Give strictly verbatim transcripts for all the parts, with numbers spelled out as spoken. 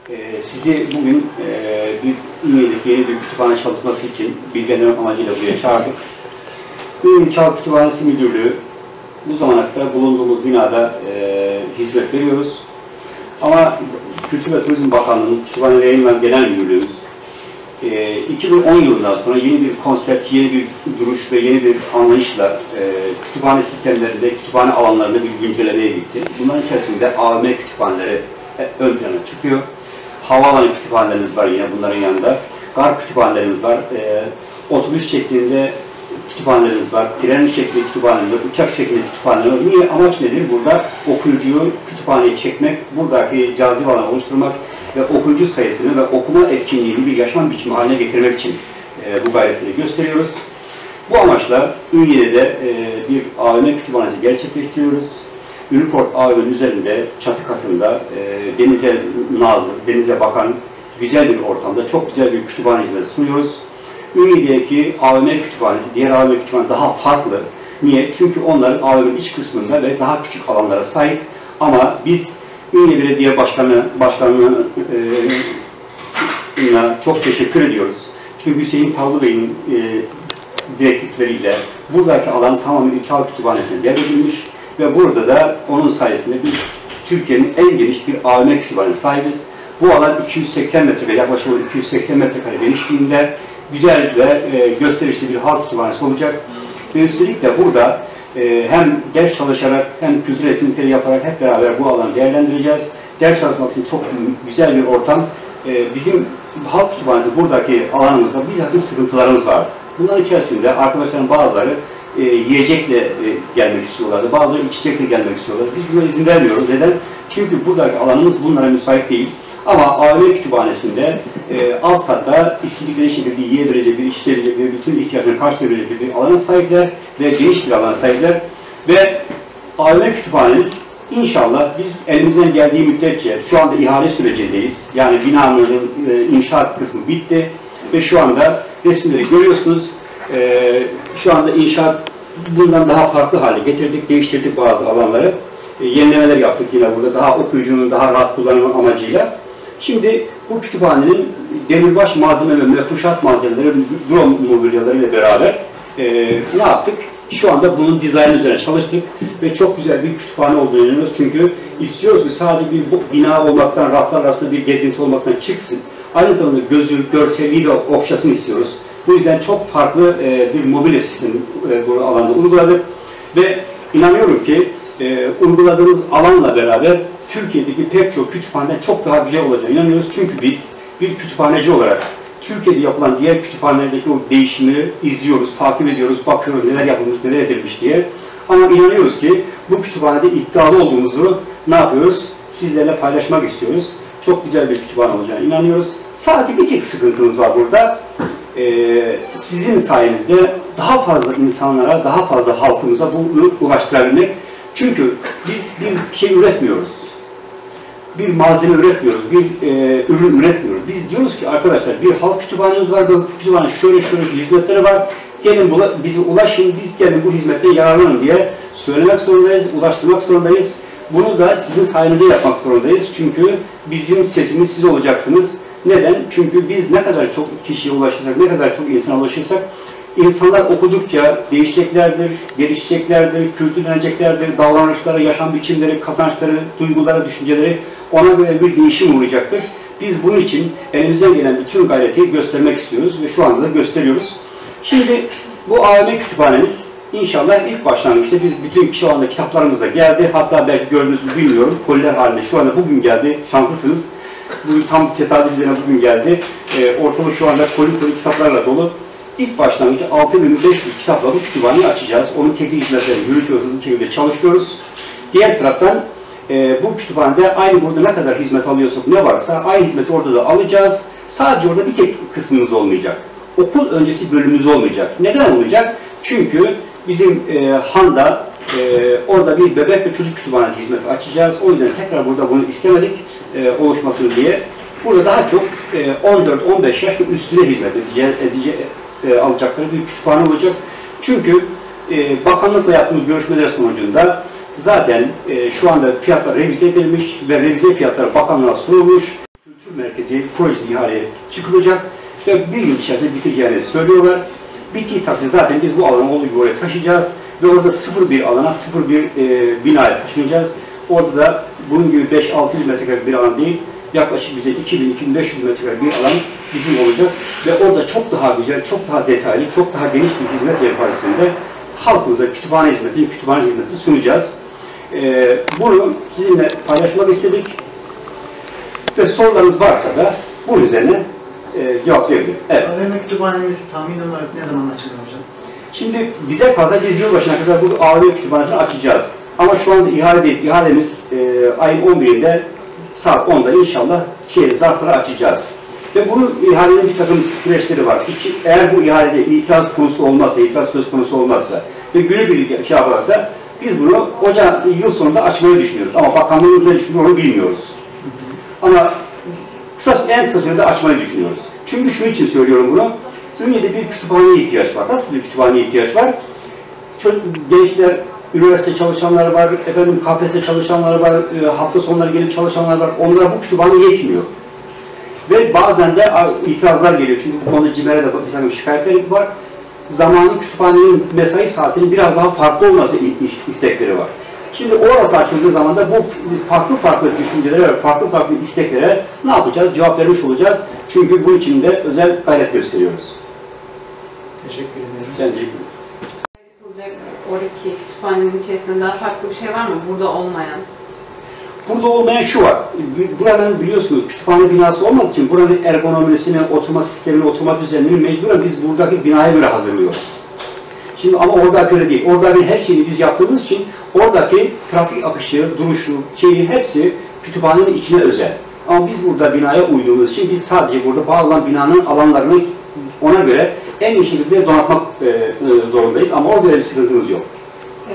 Ee, sizi bugün e, bir Ünye'deki yeni bir kütüphane çalışması için bilgilendirmek amacıyla buraya çağırdık. Ünye Çağ Kütüphanesi Müdürlüğü bu zamana kadar bulunduğumuz binada e, hizmet veriyoruz. Ama Kültür ve Turizm Bakanlığı'nın Kütüphane ve Yayınlar Genel Müdürlüğümüz e, iki bin on yılından sonra yeni bir konsept, yeni bir duruş ve yeni bir anlayışla e, kütüphane sistemlerinde, kütüphane alanlarında bir güncellemeye gitti. Bunların içerisinde A V M kütüphaneleri ön plana çıkıyor. Havaalanı kütüphanelerimiz var yine bunların yanında. Gar kütüphanelerimiz var. E, otobüs şeklinde kütüphanelerimiz var. Tren şeklinde kütüphanelerimiz var. Uçak şeklinde kütüphanelerimiz var. Niye? Amaç nedir? Burada okuyucuyu kütüphaneye çekmek, buradaki cazip alanı oluşturmak ve okuyucu sayısını ve okuma etkinliğini bir yaşam biçimi haline getirmek için e, bu gayretleri gösteriyoruz. Bu amaçla Ünye'de e, bir A V M kütüphanesi gerçekleştiriyoruz. Üniport A V M'nin üzerinde, çatı katında e, denize nazır, denize bakan güzel bir ortamda çok güzel bir kütüphane hizmeti sunuyoruz. Ünye'deki A V M kütüphanesi, diğer A V M kütüphanesi daha farklı. Niye? Çünkü onların A V M'nin iç kısmında ve daha küçük alanlara sahip. Ama biz Ünye Belediye Başkanı, Başkanlığı'na e, çok teşekkür ediyoruz. Çünkü Hüseyin Tavlı Bey'in e, direktifleriyle buradaki alan tamamen Çağ Kütüphanesi'ne devredilmiş. Ve burada da onun sayesinde biz Türkiye'nin en geniş bir A V M kütüphanesi sahibiz. Bu alan iki yüz seksen metrekare, yaklaşık iki yüz seksen metrekare genişliğinde güzel ve e, gösterişli bir halk kütüphanesi olacak. Ve üstelik de burada e, hem ders çalışarak hem kültürel etkinlikleri yaparak hep beraber bu alanı değerlendireceğiz. Ders çalışmak için çok güzel bir ortam. E, bizim halk kütüphanesi buradaki alanımızda bir takım sıkıntılarımız var. Bunların içerisinde arkadaşların bazıları E, yiyecekle e, gelmek istiyorlardı. Bazıları içecekle gelmek istiyorlar. Biz buna izin vermiyoruz. Neden? Çünkü buradaki alanımız bunlara müsait değil. Ama A V M kütüphanesinde e, alt katta istedikleri şekilde yiyebilecekleri, içebilecekleri, bütün ihtiyaçlarını karşılayabilecekleri bir alana sahipler ve geniş bir alana sahipler. Ve A V M kütüphanemiz inşallah biz elimizden geldiği müddetçe şu anda ihale sürecindeyiz. Yani binamızın e, inşaat kısmı bitti ve şu anda resimleri görüyorsunuz. Ee, şu anda inşaat bundan daha farklı hale getirdik, değiştirdik bazı alanları. Ee, yenilemeler yaptık yine burada, daha okuyucunun daha rahat kullanımı amacıyla. Şimdi bu kütüphanenin demirbaş malzeme ve mefruşat malzemeleri, drone mobilyalarıyla beraber e, ne yaptık? Şu anda bunun dizaynı üzerine çalıştık ve çok güzel bir kütüphane olduğunu inanıyoruz. Çünkü istiyoruz ki sadece bir bina olmaktan, raflar arasında bir gezinti olmaktan çıksın. Aynı zamanda gözü, görselliği de okşasın istiyoruz. Bu yüzden çok farklı e, bir mobilya sistemi e, bu alanda uyguladık ve inanıyorum ki e, uyguladığımız alanla beraber Türkiye'deki pek çok kütüphaneden çok daha güzel olacağını inanıyoruz. Çünkü biz bir kütüphaneci olarak Türkiye'de yapılan diğer kütüphanelerdeki o değişimi izliyoruz, takip ediyoruz, bakıyoruz neler yapılmış, neler edilmiş diye. Ama inanıyoruz ki bu kütüphanede iddialı olduğumuzu ne yapıyoruz? Sizlerle paylaşmak istiyoruz. Çok güzel bir kütüphane olacağına inanıyoruz. Sadece bir tek sıkıntımız var burada. Ee, sizin sayenizde daha fazla insanlara, daha fazla halkımıza bunu ulaştırabilmek. Çünkü biz bir şey üretmiyoruz. Bir malzeme üretmiyoruz, bir e, ürün üretmiyoruz. Biz diyoruz ki arkadaşlar bir halk kütüphanemiz var, bu kütüphane şöyle şöyle hizmetleri var. Gelin bize ulaşın, biz gelin bu hizmetten yararlanın diye söylemek zorundayız, ulaştırmak zorundayız. Bunu da sizin sayenizde yapmak zorundayız. Çünkü bizim sesimiz siz olacaksınız. Neden? Çünkü biz ne kadar çok kişiye ulaşırsak, ne kadar çok insana ulaşırsak, insanlar okudukça değişeceklerdir, gelişeceklerdir, kültürleneceklerdir, davranışları, yaşam biçimleri, kazançları, duyguları, düşünceleri ona göre bir değişim uğrayacaktır. Biz bunun için elimizden gelen bütün gayreti göstermek istiyoruz ve şu anda da gösteriyoruz. Şimdi bu A V M kütüphanemiz inşallah ilk başlangıçta biz bütün şu anda kitaplarımız da geldi. Hatta belki gördüğünüz mü bilmiyorum. Koliler halinde şu anda bugün geldi. Şanslısınız. Bu tam tesadüf üzerine bugün geldi. E, ortalık şu anda koli koli kitaplarla dolu. İlk başlangıçta altı bin beş yüz kitapla bu kütüphaneyi açacağız. Onun teknik hizmetlerini yürütüyoruz, hızlı şekilde çalışıyoruz. Diğer taraftan e, bu kütüphanede aynı burada ne kadar hizmet alıyorsak ne varsa aynı hizmeti orada da alacağız. Sadece orada bir tek kısmımız olmayacak. Okul öncesi bölümümüz olmayacak. Neden olmayacak? Çünkü bizim e, Han'da e, orada bir bebek ve çocuk kütüphanesi hizmeti açacağız. O yüzden tekrar burada bunu istemedik e, oluşmasını diye. Burada daha çok e, on dört on beş yaş ve üstüne hizmet edeceğiz, edeceğiz, e, alacakları bir kütüphane olacak. Çünkü e, bakanlıkla yaptığımız görüşmeler sonucunda zaten e, şu anda fiyatlar revize edilmiş ve revize fiyatlar bakanlığa sunulmuş. Kültür merkezi projesi ihaleye çıkılacak ve bir yıl içerisinde biteceğini söylüyorlar. Bittiği takdirde zaten biz bu alanı olduğu gibi oraya taşıyacağız ve orada sıfır bir alana, sıfır bir e, binaya taşınacağız. Orada da bunun gibi beş altı yüz metrekare bir alan değil, yaklaşık bize iki bin iki bin beş yüz metrekare bir alan bizim olacak ve orada çok daha güzel, çok daha detaylı, çok daha geniş bir hizmet yelpazesinde halkımıza kütüphane hizmeti, kütüphane hizmeti sunacağız. Ee, bunu sizinle paylaşmak istedik ve sorularınız varsa da bunun üzerine e, cevap verebilirim. Evet. A V M kütüphanemiz tahmin olarak ne zaman açılır hocam? Şimdi bize kalsa biz yılbaşına kadar bu A V M kütüphanesini açacağız. Ama şu anda ihale değil. İhalemiz e, ayın on birinde saat onda inşallah şey, zarfları açacağız. Ve bunun ihalenin bir takım süreçleri var. İki, eğer bu ihalede itiraz konusu olmazsa, itiraz söz konusu olmazsa ve günübirlik şey yaparsa biz bunu Ocak yıl sonunda açmayı düşünüyoruz. Ama bakanlığımız ne düşünüyor onu bilmiyoruz. Ama kısa, en kısa sürede açmayı düşünüyoruz. Çünkü şunun için söylüyorum bunu. Ünye'de bir kütüphaneye ihtiyaç var. Nasıl bir kütüphaneye ihtiyaç var? Çocuk, gençler, üniversite çalışanları var, efendim K P S S çalışanları var, e, hafta sonları gelip çalışanlar var. Onlara bu kütüphane yetmiyor. Ve bazen de itirazlar geliyor. Çünkü bu konuda CİMER'e de bir takım şikayetler var. Zamanı kütüphanenin mesai saatinin biraz daha farklı olması istekleri var. Şimdi orası açıldığı zaman da bu farklı farklı düşüncelere ve farklı farklı isteklere ne yapacağız? Cevap vermiş olacağız. Çünkü bunun için de özel gayret gösteriyoruz. Teşekkür ederim. Bence yapılacak oradaki kütüphanenin içerisinde daha farklı bir şey var mı? Burada olmayan. Burada olmayan şu var. Buranın biliyorsunuz kütüphane binası olmadığı için buranın ergonomisini, oturma sistemini, oturma düzenini mecburen biz buradaki binaya göre hazırlıyoruz. Şimdi ama orada öyle değil. Oradaki her şeyi biz yaptığımız için oradaki trafik akışı, duruşu, şeyi hepsi kütüphanenin içine özel. Ama biz burada binaya uyduğumuz için biz sadece burada bağlanan binanın alanlarını ona göre en iyi şekilde donatmak e, e, zorundayız. Ama orada bir sıkıntımız yok. Ee,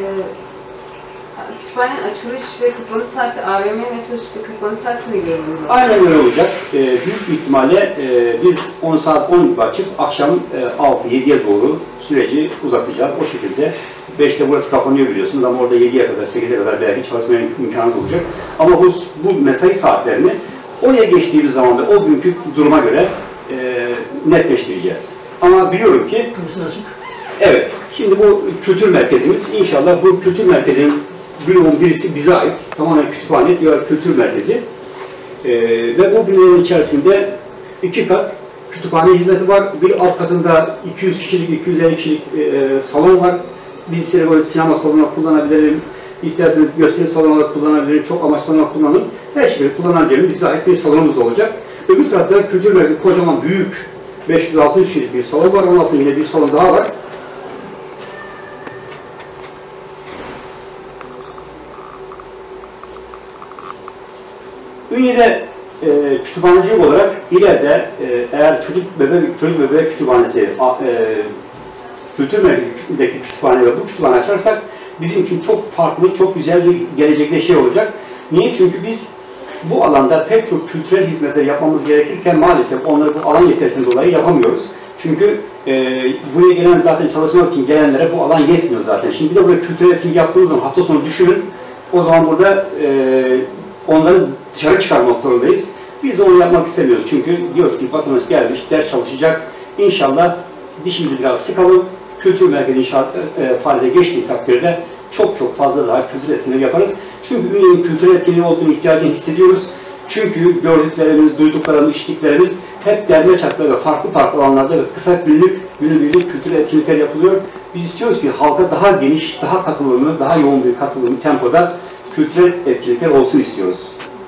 kütüphanenin açılış ve kapanış saati, A V M'nin açılış ve kapanış saatine göre mi? Aynen öyle olacak. E, büyük bir ihtimalle e, biz on saat on gibi açıp akşam e, altı yediye doğru süreci uzatacağız. O şekilde beşte burası kapanıyor biliyorsunuz ama orada yediye kadar, sekize kadar belki çalışmaya imkanı olacak. Ama bu, bu mesai saatlerini oraya geçtiğimiz zaman da o günkü duruma göre e, netleştireceğiz. Ama biliyorum ki evet, şimdi bu kültür merkezimiz inşallah bu kültür merkezinin bloğun birisi bize ait. Tamamen kütüphane diyor kültür merkezi. Ee, ve bu bloğun içerisinde iki kat kütüphane hizmeti var. Bir alt katında iki yüz kişilik, iki yüz elli kişilik e, salon var. Biz isterseniz böyle sinema salonu kullanabilirim. İsterseniz gösteri salonu olarak kullanabilirim. Çok amaçlı salonu kullanalım. Her şeyi kullanabileceğimiz bize ait bir salonumuz olacak. Öbür tarafta kültür merkezi kocaman büyük beş yüz altı yüz kişilik bir salon var. Onun altında yine bir salon daha var. Ünye'de e, kütüphanecilik olarak ileride e, eğer çocuk bebek çocuk bebek kütüphanesi a, e, kültür merkezindeki kütüphane ve bu kütüphane açarsak bizim için çok farklı, çok güzel bir gelecekte şey olacak. Niye? Çünkü biz bu alanda pek çok kültürel hizmetler yapmamız gerekirken maalesef onları bu alan yetersiz dolayı yapamıyoruz. Çünkü e, buraya gelen zaten çalışmak için gelenlere bu alan yetmiyor zaten. Şimdi bir de burada kültürel etkinlik yaptığımız zaman hafta sonu düşünün. O zaman burada e, onları dışarı çıkarmak zorundayız. Biz de onu yapmak istemiyoruz. Çünkü diyoruz ki vatandaş gelmiş, ders çalışacak. İnşallah dişimizi biraz sıkalım. Kültür merkezi inşaat e, faaliyete geçtiği takdirde çok çok fazla daha kültür etkinliği yaparız. Çünkü ünyenin kültür etkinliği olduğunu ihtiyacını hissediyoruz. Çünkü gördüklerimiz, duyduklarımız, içtiklerimiz hep derme çatlı ve farklı farklı alanlarda ve kısa günlük, günübirlik kültür etkinlikler yapılıyor. Biz istiyoruz ki halka daha geniş, daha katılımlı, daha yoğun bir katılımlı tempoda kültürel etkinlikler olsun istiyoruz.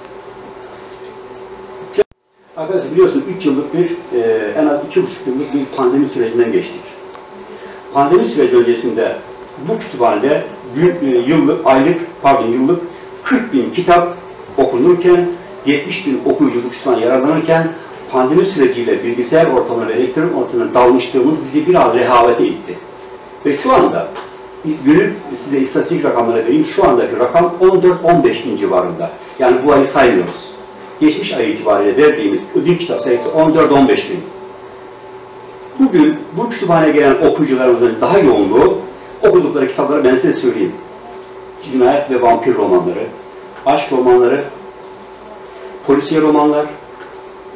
Arkadaşlar biliyorsunuz üç yıllık bir, e, en az iki buçuk yıllık bir pandemi sürecinden geçtik. Pandemi süreci öncesinde bu kütüphanede gün, e, yıllık, aylık, pardon yıllık kırk bin kitap okunurken, yetmiş bin okuyucu bu kütüphane yararlanırken, pandemi süreciyle bilgisayar ortamına ve elektron ortamına dalmışlığımız bizi biraz rehavete itti. Ve şu anda günlük size istatistik rakamları vereyim. Şu andaki rakam on dört on beş bin civarında. Yani bu ayı saymıyoruz. Geçmiş ay itibariyle verdiğimiz ödül kitap sayısı on dört on beş bin. Bugün bu kütüphaneye gelen okuyucularımızın daha yoğunluğu okudukları kitapları ben size söyleyeyim. Cinayet ve vampir romanları, aşk romanları, polisiye romanlar,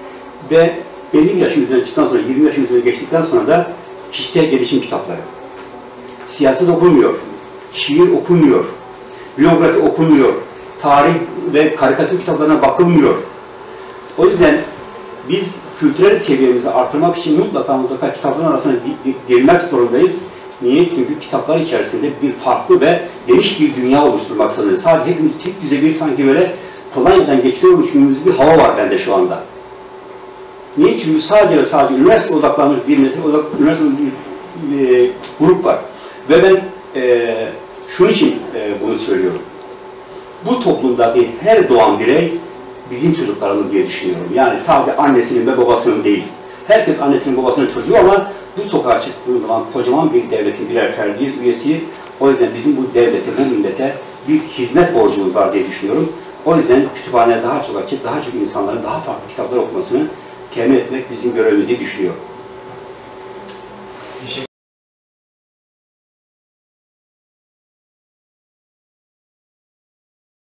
ve elli yaşın üzerine çıktıktan sonra, yirmi yaşın üzerine geçtikten sonra da kişisel gelişim kitapları. Siyaset okunmuyor, şiir okunmuyor, biyografi okunmuyor, tarih ve karikatür kitaplarına bakılmıyor. O yüzden biz kültürel seviyemizi artırmak için mutlaka mutlaka kitapların arasına girmek zorundayız. Niye? Çünkü kitaplar içerisinde bir farklı ve geniş bir dünya oluşturmak zorundayız. Sadece hepimiz tek düze bir sanki böyle Polonya'dan geçiyormuşumuz bir hava var bende şu anda. Niye? Çünkü sadece ve sadece üniversite odaklanmış bir nesil, odak, üniversite bir e, grup var. Ve ben e, şunun için e, bunu söylüyorum. Bu toplumdaki her doğan birey bizim çocuklarımız diye düşünüyorum. Yani sadece annesinin ve babasının değil. Herkes annesinin babasının çocuğu ama bu sokağa çıktığımız zaman kocaman bir devletin birer ferdiyiz, üyesiyiz. O yüzden bizim bu devlete, bu millete bir hizmet borcumuz var diye düşünüyorum. O yüzden kütüphaneye daha çok açık, daha çok insanların daha farklı kitaplar okumasını temin etmek bizim görevimiz diye düşünüyorum.